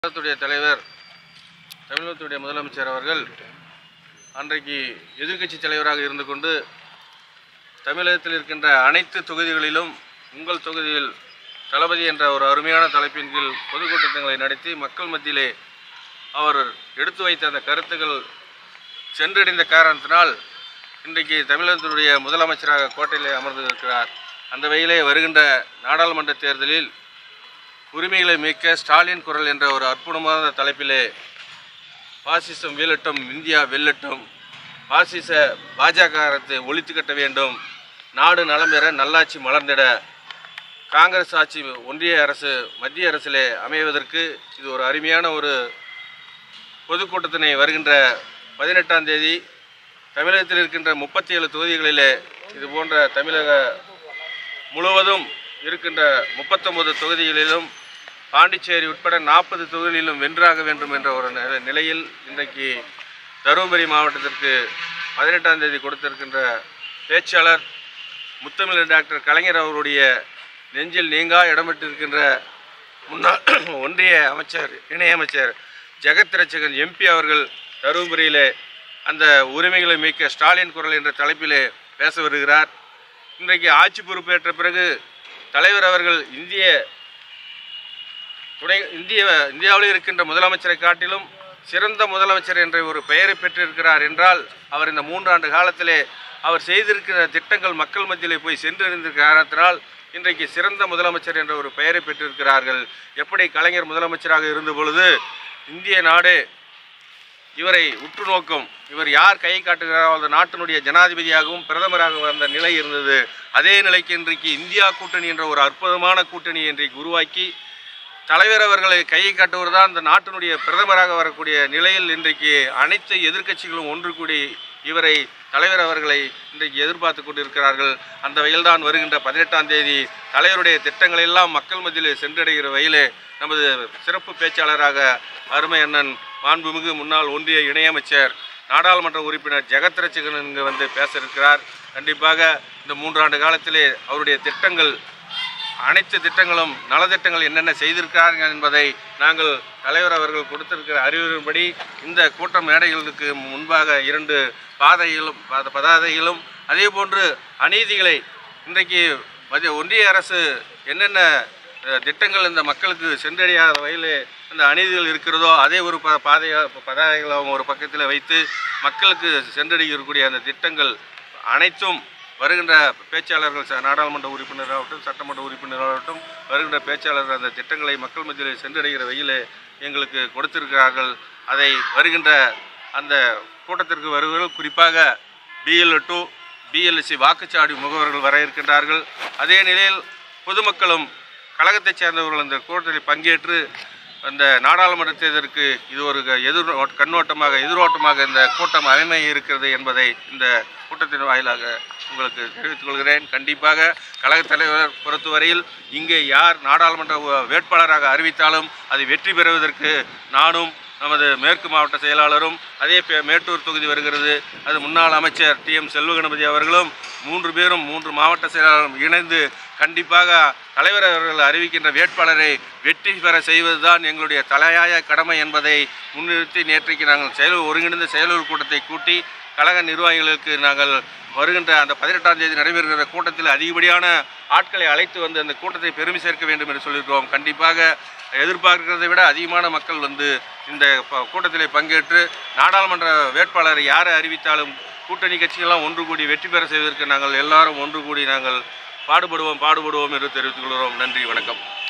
தலைவர் தமிழகத்துடைய முதலமைச்சர் அவர்கள் அன்றைக்கு எதிர்க்கட்சி தலைவராக இருந்து கொண்டு தமிழகத்தில் இருக்கின்ற அனைத்து தொகுதிகளிலும் உங்கள் தொகுதியில் தளபதி என்ற ஒரு அருமையான தலைப்பின் கீழ் பொதுக்கூட்டங்களை நடத்தி மக்கள் மத்தியிலே அவர் எடுத்து வைத்த அந்த கருத்துக்கள் சென்றடைந்த காரணத்தினால் இன்றைக்கு தமிழகத்தினுடைய முதலமைச்சராக கோட்டையிலே அமர்ந்திருக்கிறார். அந்த வகையிலே வருகின்ற நாடாளுமன்ற தேர்தலில் உரிமைகளை மீட்க ஸ்டாலின் குரல் என்ற ஒரு அற்புதமான தலைப்பிலே பாசிசம் வீழட்டும், இந்தியா வெல்லட்டும், பாசிச பாஜக அரசை ஒழித்து கட்ட வேண்டும், நாடு நலம் பெற நல்லாட்சி மலர்ந்திட காங்கிரஸ் ஆட்சி ஒன்றிய அரசு மத்திய அரசிலே அமைவதற்கு இது ஒரு அருமையான ஒரு பொதுக்கூட்டத்தினை வருகின்ற 18ஆம் தேதி தமிழகத்தில் இருக்கின்ற 37 தொகுதிகளிலே இது போன்ற தமிழக முழுவதும் இருக்கின்ற 39 தொகுதிகளிலும் பாண்டிச்சேரி உட்பட 40 தொகுதிகளிலும் வென்றாக வேண்டும் என்ற ஒரு நிலையில் இன்றைக்கு தருமபுரி மாவட்டத்திற்கு 18ஆம் தேதி கொடுத்திருக்கின்ற பேச்சாளர் முத்தமிழர் டாக்டர் கலைஞர் அவருடைய நெஞ்சில் நீங்கா இடம்பெற்றிருக்கின்ற முன்னாள் ஒன்றிய அமைச்சர் இணையமைச்சர் ஜெகத் ரட்சகன் எம்பி அவர்கள் தருமபுரியிலே அந்த உரிமைகளை மீட்க ஸ்டாலின் குரல் என்ற தலைப்பிலே பேச வருகிறார். இன்றைக்கு ஆட்சி பொறுப்பேற்ற பிறகு தலைவர் அவர்கள் இந்தியாவில் இருக்கின்ற முதலமைச்சரை காட்டிலும் சிறந்த முதலமைச்சர் என்ற ஒரு பெயரை பெற்றிருக்கிறார் என்றால் அவர் இந்த 3 ஆண்டு காலத்திலே அவர் செய்திருக்கிற திட்டங்கள் மக்கள் மத்தியிலே போய் சென்றடைந்திருக்கிற காரணத்தினால் இன்றைக்கு சிறந்த முதலமைச்சர் என்ற ஒரு பெயரை பெற்றிருக்கிறார்கள். எப்படி கலைஞர் முதலமைச்சராக இருந்த பொழுது இந்திய நாடு இவரை உற்று நோக்கும், இவர் யார் கையை காட்டுகிறாரோ அந்த நாட்டினுடைய ஜனாதிபதியாகவும் பிரதமராகவும் வந்த நிலை இருந்தது. அதே நிலைக்கு இன்றைக்கு இந்தியா கூட்டணி என்ற ஒரு அற்புதமான கூட்டணி இன்றைக்கு உருவாக்கி தலைவர் அவர்களை கையை காட்டுவது தான் இந்த நாட்டினுடைய பிரதமராக வரக்கூடிய நிலையில் இன்றைக்கு அனைத்து எதிர்க்கட்சிகளும் ஒன்று கூடி இவரை தலைவர் அவர்களை இன்றைக்கு எதிர்பார்த்து கொண்டிருக்கிறார்கள். அந்த வகையில்தான் வருகின்ற 18ஆம் தேதி தலைவருடைய திட்டங்கள் எல்லாம் மக்கள் மத்தியிலே சென்றடைகிற வகையிலே நமது சிறப்பு பேச்சாளராக அருமை அண்ணன் மாண்புமிகு முன்னாள் ஒன்றிய இணையமைச்சர் நாடாளுமன்ற உறுப்பினர் ஜெகத் ரட்சகன் இங்கு வந்து பேச இருக்கிறார். கண்டிப்பாக இந்த 3 ஆண்டு காலத்திலே அவருடைய திட்டங்கள் அனைத்து திட்டங்களும் நலத்திட்டங்கள் என்னென்ன செய்திருக்கிறார்கள் என்பதை நாங்கள் தலைவர் அவர்கள் கொடுத்திருக்கிற அறிவுரைப்படி இந்த கூட்ட மேடைகளுக்கு முன்பாக 2 பதாதைகளும் அதே போன்று அநீதிகளை இன்றைக்கு ஒன்றிய அரசு என்னென்ன திட்டங்கள் இந்த மக்களுக்கு சென்றடையாத வகையில் அந்த அநீதிகள் இருக்கிறதோ அதே ஒரு பதாதைகளும் ஒரு பக்கத்தில் வைத்து மக்களுக்கு சென்றடையக்கூடிய அந்த திட்டங்கள் அனைத்தும் வருகின்ற பேச்சாளர்கள் நாடாளுமன்ற உறுப்பினராகட்டும் சட்டமன்ற உறுப்பினராகட்டும் வருகின்ற பேச்சாளர்கள் அந்த திட்டங்களை மக்கள் மத்தியில் சென்றடைகிற வகையில் எங்களுக்கு கொடுத்திருக்கிறார்கள். அதை வருகின்ற அந்த கூட்டத்திற்கு வருவர்கள் குறிப்பாக BLO, BLC வாக்குச்சாவடி முகவர்கள் வர இருக்கின்றார்கள். அதே நிலையில் பொதுமக்களும் கழகத்தைச் சேர்ந்தவர்கள் இந்த கூட்டத்தில் பங்கேற்று அந்த நாடாளுமன்ற தேர்தலுக்கு இது ஒரு எதிரோட்டமாக இந்த கூட்டம் அமைய இருக்கிறது என்பதை இந்த கூட்டத்தின் வாயிலாக உங்களுக்கு தெரிவித்துக் கொள்கிறேன். கண்டிப்பாக கழகத் தலைவர் பொறுத்தவரையில் இங்கே யார் நாடாளுமன்ற வேட்பாளராக அறிவித்தாலும் அதை வெற்றி பெறுவதற்கு நானும் நமது மேற்கு மாவட்ட செயலாளரும் அதே மேட்டூர் தொகுதி வருகிறது அது முன்னாள் அமைச்சர் TM செல்வகணபதி அவர்களும் 3 பேரும் 3 மாவட்ட செயலாளரும் இணைந்து கண்டிப்பாக தலைவர் அவர்கள் அறிவிக்கின்ற வேட்பாளரை வெற்றி பெற செய்வதுதான் எங்களுடைய தலையாய கடமை என்பதை முன்னிறுத்தி நேற்றைக்கு நாங்கள் ஒருங்கிணைந்த செயலூர் கூட்டத்தை கூட்டி கழக நிர்வாகிகளுக்கு நாங்கள் வருகின்ற அந்த 18ஆம் தேதி நடைபெறுகிற கூட்டத்தில் அதிகப்படியான ஆட்களை அழைத்து வந்து அந்த கூட்டத்தை பெருமை சேர்க்க வேண்டும் என்று சொல்லியிருக்கிறோம். கண்டிப்பாக எதிர்பார்க்கிறதை விட அதிகமான மக்கள் வந்து இந்த கூட்டத்திலே பங்கேற்று நாடாளுமன்ற வேட்பாளரை யாரை அறிவித்தாலும் கூட்டணி கட்சிகள்லாம் ஒன்று கூடி வெற்றி பெற செய்வதற்கு நாங்கள் எல்லாரும் ஒன்று கூடி நாங்கள் பாடுபடுவோம் என்று தெரிவித்துக் கொள்கிறோம். நன்றி, வணக்கம்.